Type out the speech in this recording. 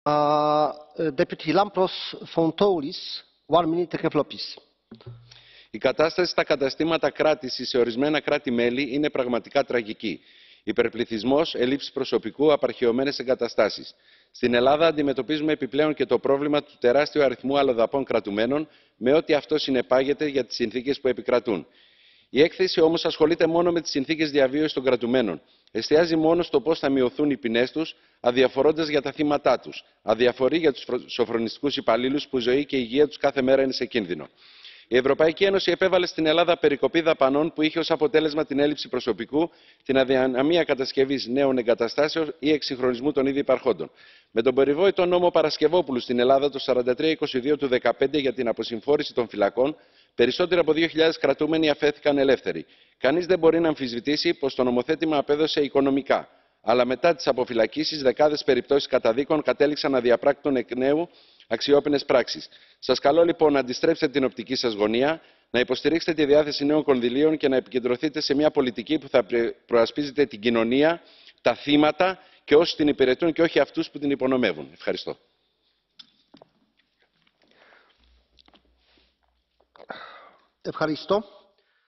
Deputy Lampros Fountoulis, 1 minute, Η κατάσταση στα καταστήματα κράτησης σε ορισμένα κράτη-μέλη είναι πραγματικά τραγική. Υπερπληθυσμός, έλλειψη προσωπικού, απαρχαιωμένες εγκαταστάσεις. Στην Ελλάδα αντιμετωπίζουμε επιπλέον και το πρόβλημα του τεράστιου αριθμού αλλοδαπών κρατουμένων, με ό,τι αυτό συνεπάγεται για τις συνθήκες που επικρατούν. Η έκθεση όμως ασχολείται μόνο με τις συνθήκες διαβίωσης των κρατουμένων. Εστιάζει μόνο στο πώς θα μειωθούν οι ποινές τους, αδιαφορώντας για τα θύματά τους. Αδιαφορεί για τους σοφρονιστικούς υπαλλήλους που η ζωή και η υγεία τους κάθε μέρα είναι σε κίνδυνο. Η Ευρωπαϊκή Ένωση επέβαλε στην Ελλάδα περικοπή δαπανών που είχε ως αποτέλεσμα την έλλειψη προσωπικού, την αδυναμία κατασκευής νέων εγκαταστάσεων ή εξυγχρονισμού των ήδη υπαρχόντων. Με τον περιβόητο νόμο Παρασκευόπουλου στην Ελλάδα το 4322 του 2015 για την αποσυμφόρηση των φυλακών, περισσότεροι από 2.000 κρατούμενοι αφέθηκαν ελεύθεροι. Κανείς δεν μπορεί να αμφισβητήσει πως το νομοθέτημα απέδωσε οικονομικά. Αλλά μετά τις αποφυλακίσεις, δεκάδες περιπτώσεις καταδίκων κατέληξαν να διαπράκττουν εκ νέου αξιόπινες πράξεις. Σας καλώ λοιπόν να αντιστρέψετε την οπτική σας γωνία, να υποστηρίξετε τη διάθεση νέων κονδυλίων και να επικεντρωθείτε σε μια πολιτική που θα προασπίζεται την κοινωνία, τα θύματα και όσους την υπηρετούν και όχι αυτούς που την υπονομεύουν. Ευχαριστώ. Ευχαριστώ.